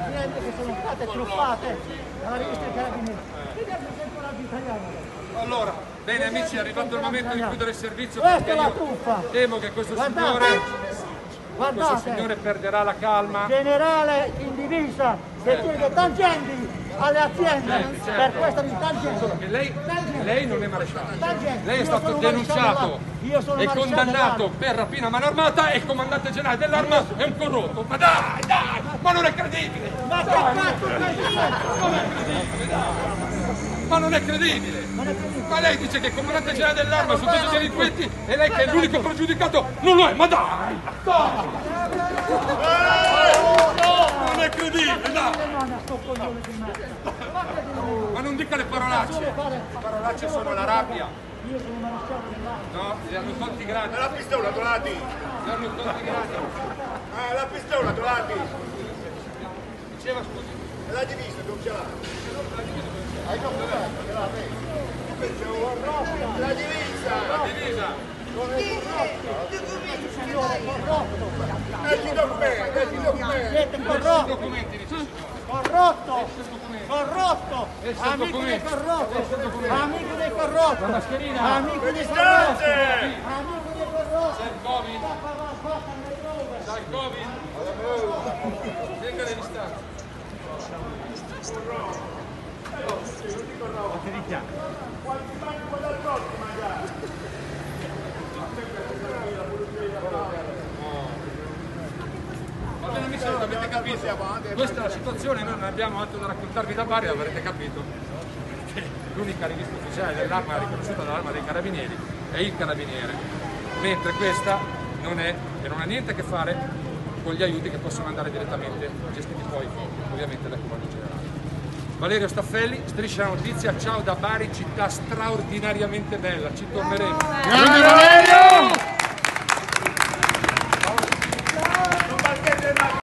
aziende che sono state truffate dalla rivista dei Carabinieri. Vediamo se il coraggio italiano. Allora, bene amici, è arrivato il momento di chiudere il servizio. Questa è la truffa. Temo che questo signore perderà la calma. Generale in divisa che chiede tangenti alle aziende per questa tangenti. Lei non è maresciallo. Lei è stato denunciato e condannato per rapina a mano armata e il comandante generale dell'arma è un corrotto. Ma dai, ma non è credibile! Ma che cazzo Non è credibile, dai! Ma non è credibile! Ma lei dice che il comandante generale dell'arma sono tutti delinquenti e lei che è l'unico pregiudicato non lo è! Ma dai! Non è credibile, dai! Ma non dica le parolacce! Le parolacce sono la rabbia! Io sono maresciallo dell'arma. No, li hanno tolti gratis! La pistola, Dolati! Li hanno tolti gratis! La pistola, Dolati! Diceva scusi. E la divisa, non ce l'ha? Hai documenti? Ce l'ha, la divisa! La divisa! Metti documenti! Siete corrotti! Corrotto! Corrotto! Amico dei corrotti! Amico dei corrotti! Amico dei corrotti! Amico dei corrotti! C'è il Covid! C'è il Covid! Venga le distanze! Va bene amici, allora avete capito? Questa è la situazione, noi non abbiamo altro da raccontarvi da Bari, avrete capito che l'unica rivista ufficiale dell'arma riconosciuta dall'arma dei carabinieri è il carabiniere, mentre questa non è e non ha niente a che fare con gli aiuti che possono andare direttamente gestiti poi ovviamente dal comando generale. Valerio Staffelli, Striscia la Notizia, ciao da Bari, città straordinariamente bella, ci torneremo.